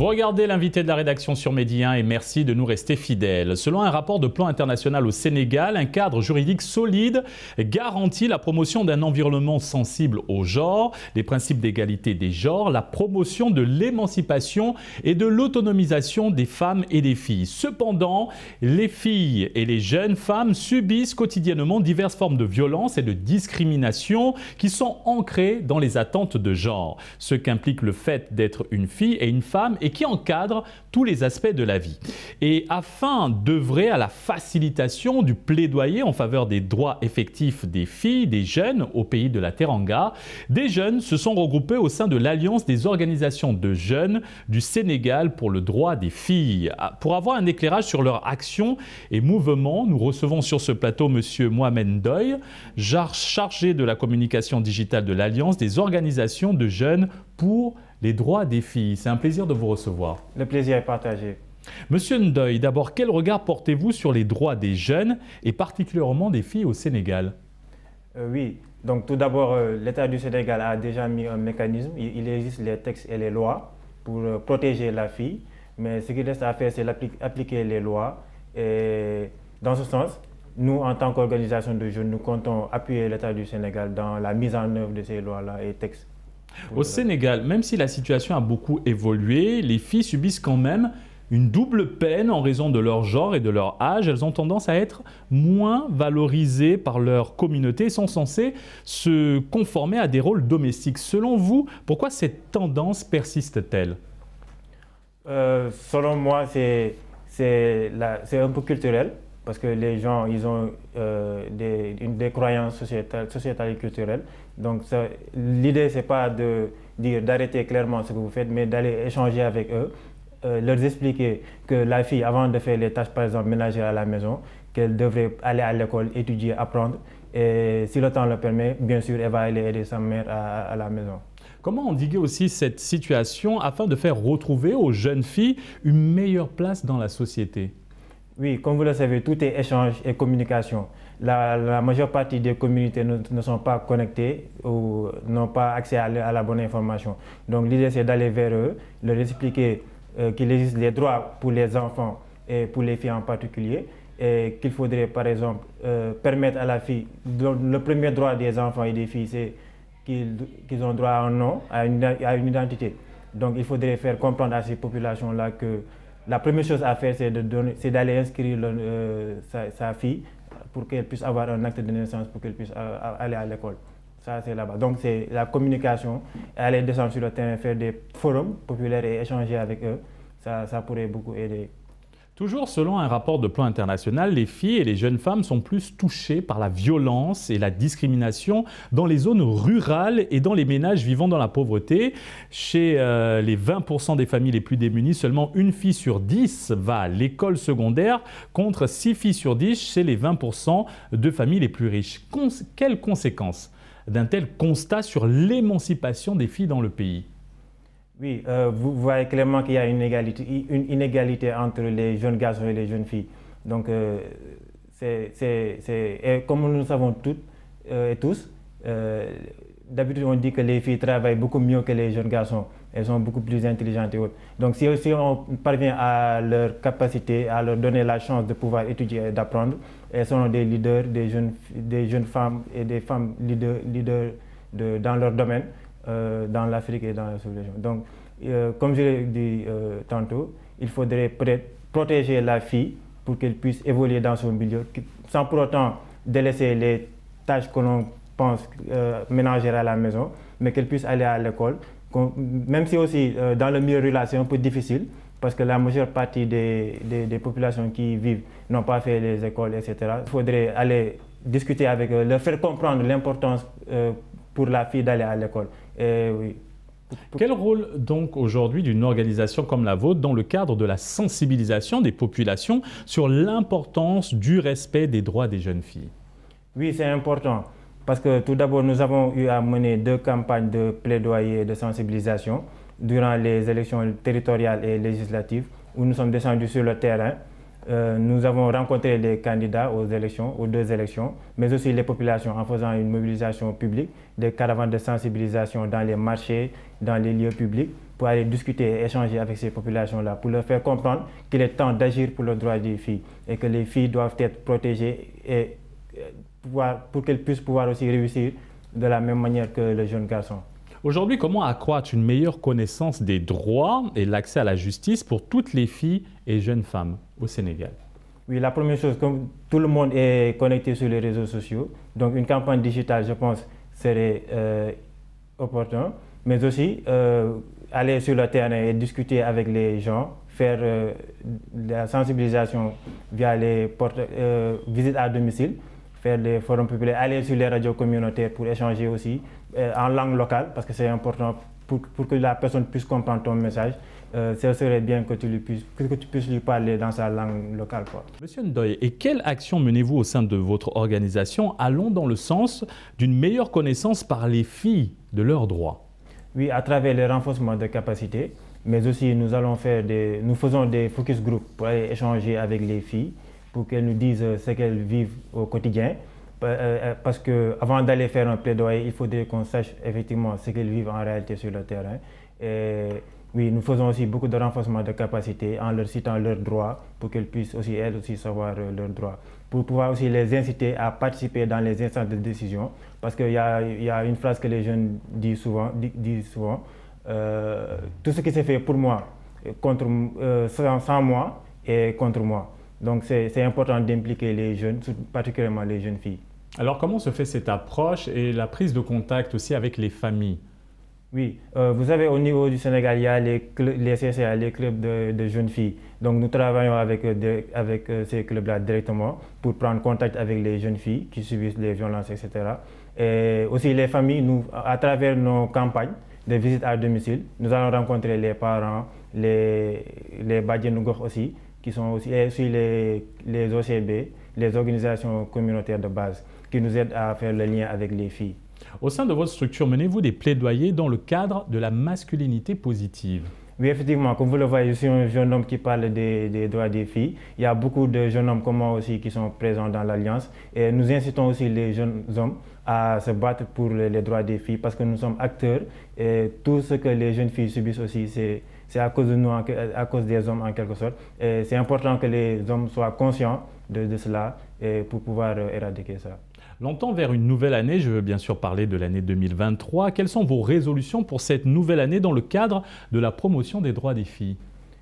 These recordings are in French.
regardez l'invité de la rédaction sur Medi 1 et merci de nous rester fidèles. Selon un rapport de Plan International au Sénégal, un cadre juridique solide garantit la promotion d'un environnement sensible au genre, les principes d'égalité des genres, la promotion de l'émancipation et de l'autonomisation des femmes et des filles. Cependant, les filles et les jeunes femmes subissent quotidiennement diverses formes de violence et de discrimination qui sont ancrées dans les attentes de genre, ce qu'implique le fait d'être une fille et une femme et qui encadre tous les aspects de la vie. Et afin d'œuvrer à la facilitation du plaidoyer en faveur des droits effectifs des filles, des jeunes au pays de la Teranga, des jeunes se sont regroupés au sein de l'Alliance des organisations de jeunes du Sénégal pour le droit des filles. Pour avoir un éclairage sur leurs actions et mouvements, nous recevons sur ce plateau M. Mohamed Ndoye, chargé de la communication digitale de l'Alliance des organisations de jeunes pour les droits des filles. C'est un plaisir de vous recevoir. Le plaisir est partagé. Monsieur Ndoye, d'abord, quel regard portez-vous sur les droits des jeunes et particulièrement des filles au Sénégal? Oui, donc tout d'abord, l'État du Sénégal a déjà mis un mécanisme. Il existe les textes et les lois pour protéger la fille, mais ce qu'il reste à faire, c'est appliquer les lois. Et dans ce sens, nous, en tant qu'organisation de jeunes, nous comptons appuyer l'État du Sénégal dans la mise en œuvre de ces lois-là et textes. Au Sénégal, même si la situation a beaucoup évolué, les filles subissent quand même une double peine en raison de leur genre et de leur âge. Elles ont tendance à être moins valorisées par leur communauté et sont censées se conformer à des rôles domestiques. Selon vous, pourquoi cette tendance persiste-t-elle? Selon moi, c'est un peu culturel. Parce que les gens, ils ont des croyances sociétales et culturelles. Donc l'idée, ce n'est pas de dire d'arrêter clairement ce que vous faites, mais d'aller échanger avec eux, leur expliquer que la fille, avant de faire les tâches, par exemple, ménagères à la maison, qu'elle devrait aller à l'école, étudier, apprendre. Et si le temps le permet, bien sûr, elle va aller aider sa mère à la maison. Comment endiguer aussi cette situation afin de faire retrouver aux jeunes filles une meilleure place dans la société? Oui, comme vous le savez, tout est échange et communication. La majeure partie des communautés ne sont pas connectées ou n'ont pas accès à la bonne information. Donc l'idée, c'est d'aller vers eux, leur expliquer qu'il existe des droits pour les enfants et pour les filles en particulier, et qu'il faudrait, par exemple, permettre à la fille, le premier droit des enfants et des filles, c'est qu'ils ont droit à un nom, à une identité. Donc il faudrait faire comprendre à ces populations-là que la première chose à faire, c'est d'aller inscrire sa fille pour qu'elle puisse avoir un acte de naissance, pour qu'elle puisse aller à l'école. Ça, c'est là-bas. Donc, c'est la communication, aller descendre sur le terrain, faire des forums populaires et échanger avec eux. Ça pourrait beaucoup aider. Toujours selon un rapport de Plan International, les filles et les jeunes femmes sont plus touchées par la violence et la discrimination dans les zones rurales et dans les ménages vivant dans la pauvreté. Chez les 20% des familles les plus démunies, seulement une fille sur 10 va à l'école secondaire contre 6 filles sur 10 chez les 20% de familles les plus riches. Quelles conséquences d'un tel constat sur l'émancipation des filles dans le pays? Oui, vous voyez clairement qu'il y a une inégalité entre les jeunes garçons et les jeunes filles. Donc, et comme nous le savons toutes et tous, d'habitude on dit que les filles travaillent beaucoup mieux que les jeunes garçons. Elles sont beaucoup plus intelligentes et autres. Donc, si on parvient à leur capacité, à leur donner la chance de pouvoir étudier et d'apprendre, elles sont des leaders, des jeunes femmes et des femmes leaders dans leur domaine. Dans l'Afrique et dans la sous-région. Donc, comme je l'ai dit tantôt, il faudrait peut-être protéger la fille pour qu'elle puisse évoluer dans son milieu, sans pour autant délaisser les tâches que l'on pense ménagères à la maison, mais qu'elle puisse aller à l'école. Même si aussi dans le milieu rural, c'est un peu difficile, parce que la majeure partie des populations qui y vivent n'ont pas fait les écoles, etc. Il faudrait aller discuter avec eux, leur faire comprendre l'importance pour la fille d'aller à l'école. Oui. Quel rôle donc aujourd'hui d'une organisation comme la vôtre dans le cadre de la sensibilisation des populations sur l'importance du respect des droits des jeunes filles? Oui, c'est important parce que tout d'abord, nous avons eu à mener 2 campagnes de plaidoyer et de sensibilisation durant les élections territoriales et législatives où nous sommes descendus sur le terrain. Nous avons rencontré les candidats aux 2 élections, mais aussi les populations en faisant une mobilisation publique, des caravanes de sensibilisation dans les marchés, dans les lieux publics, pour aller discuter et échanger avec ces populations-là, pour leur faire comprendre qu'il est temps d'agir pour le droit des filles et que les filles doivent être protégées et pour qu'elles puissent pouvoir aussi réussir de la même manière que les jeunes garçons. Aujourd'hui, comment accroître une meilleure connaissance des droits et l'accès à la justice pour toutes les filles et jeunes femmes au Sénégal? Oui, la première chose, comme tout le monde est connecté sur les réseaux sociaux, donc une campagne digitale, je pense, serait opportun, mais aussi aller sur le terrain et discuter avec les gens, faire la sensibilisation via les visites à domicile, faire des forums populaires, aller sur les radios communautaires pour échanger aussi en langue locale, parce que c'est important pour que la personne puisse comprendre ton message. Ce serait bien que tu puisses lui parler dans sa langue locale, quoi. Monsieur Ndoye, et quelles actions menez-vous au sein de votre organisation allant dans le sens d'une meilleure connaissance par les filles de leurs droits? Oui, à travers le renforcement de capacités, mais aussi nous faisons des focus group pour aller échanger avec les filles, pour qu'elles nous disent ce qu'elles vivent au quotidien. Parce qu'avant d'aller faire un plaidoyer, il faudrait qu'on sache effectivement ce qu'elles vivent en réalité sur le terrain. Et oui, nous faisons aussi beaucoup de renforcement de capacités en leur citant leurs droits pour qu'elles puissent aussi, elles aussi, savoir leurs droits. Pour pouvoir aussi les inciter à participer dans les instances de décision. Parce qu'il y a une phrase que les jeunes disent souvent, tout ce qui s'est fait pour moi, sans moi et contre moi. Donc c'est important d'impliquer les jeunes, particulièrement les jeunes filles. Alors comment se fait cette approche et la prise de contact aussi avec les familles? Oui, vous savez, au niveau du Sénégal, il y a les CCA, les clubs de jeunes filles. Donc nous travaillons avec ces clubs-là directement pour prendre contact avec les jeunes filles qui subissent les violences, etc. Et aussi les familles, à travers nos campagnes de visite à domicile, nous allons rencontrer les parents, les Badjanougor aussi, qui sont aussi les OCB, les organisations communautaires de base, qui nous aident à faire le lien avec les filles. Au sein de votre structure, menez-vous des plaidoyers dans le cadre de la masculinité positive? Oui, effectivement, comme vous le voyez, je suis un jeune homme qui parle des droits des filles. Il y a beaucoup de jeunes hommes comme moi aussi qui sont présents dans l'Alliance. Et nous incitons aussi les jeunes hommes à se battre pour les droits des filles parce que nous sommes acteurs. Et tout ce que les jeunes filles subissent aussi, c'est à cause de nous, à cause des hommes en quelque sorte. Et c'est important que les hommes soient conscients de cela et pour pouvoir éradiquer ça. Longtemps vers une nouvelle année, je veux bien sûr parler de l'année 2023. Quelles sont vos résolutions pour cette nouvelle année dans le cadre de la promotion des droits des filles?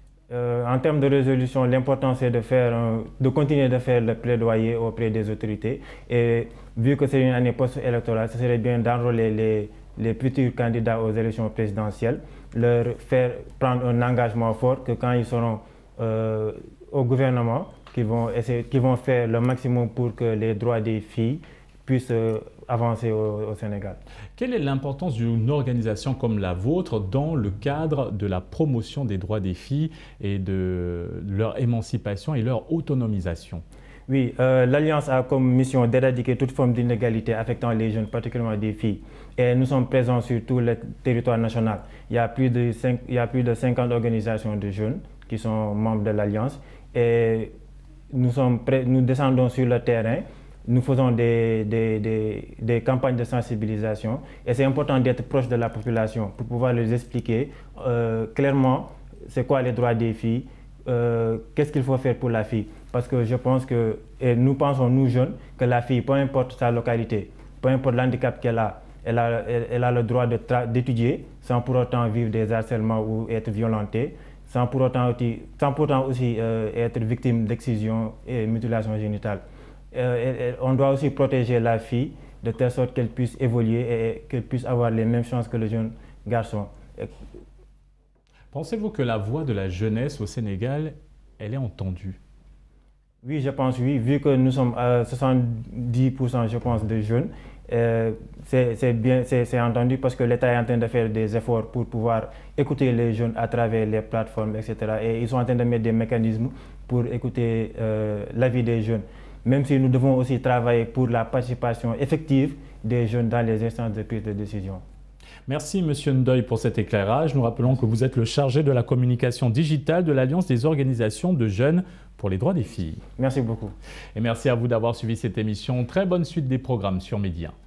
En termes de résolution, l'important c'est de continuer de faire le plaidoyer auprès des autorités. Et vu que c'est une année post-électorale, ce serait bien d'enrôler les futurs candidats aux élections présidentielles, leur faire prendre un engagement fort que quand ils seront au gouvernement, qu'ils vont faire le maximum pour que les droits des filles puissent avancer au Sénégal. Quelle est l'importance d'une organisation comme la vôtre dans le cadre de la promotion des droits des filles et de leur émancipation et leur autonomisation? Oui, l'Alliance a comme mission d'éradiquer toute forme d'inégalité affectant les jeunes, particulièrement des filles. Et nous sommes présents sur tout le territoire national. Il y a plus de 50 organisations de jeunes qui sont membres de l'Alliance. Et nous descendons sur le terrain. Nous faisons des campagnes de sensibilisation et c'est important d'être proche de la population pour pouvoir leur expliquer clairement c'est quoi les droits des filles, qu'est-ce qu'il faut faire pour la fille. Parce que je pense que, et nous pensons, nous jeunes, que la fille, peu importe sa localité, peu importe l'handicap qu'elle a, elle a le droit d'étudier sans pour autant vivre des harcèlements ou être violentée, sans pour autant aussi être victime d'excision et mutilation génitale. On doit aussi protéger la fille de telle sorte qu'elle puisse évoluer et qu'elle puisse avoir les mêmes chances que le jeune garçon. Pensez-vous que la voix de la jeunesse au Sénégal, elle est entendue? Oui, je pense oui. Vu que nous sommes à 70%, je pense, de jeunes, c'est entendu parce que l'État est en train de faire des efforts pour pouvoir écouter les jeunes à travers les plateformes, etc. Et ils sont en train de mettre des mécanismes pour écouter l'avis des jeunes. Même si nous devons aussi travailler pour la participation effective des jeunes dans les instances de prise de décision. Merci Monsieur Ndoye pour cet éclairage. Nous rappelons que vous êtes le chargé de la communication digitale de l'Alliance des organisations de jeunes pour les droits des filles. Merci beaucoup. Et merci à vous d'avoir suivi cette émission. Très bonne suite des programmes sur Média.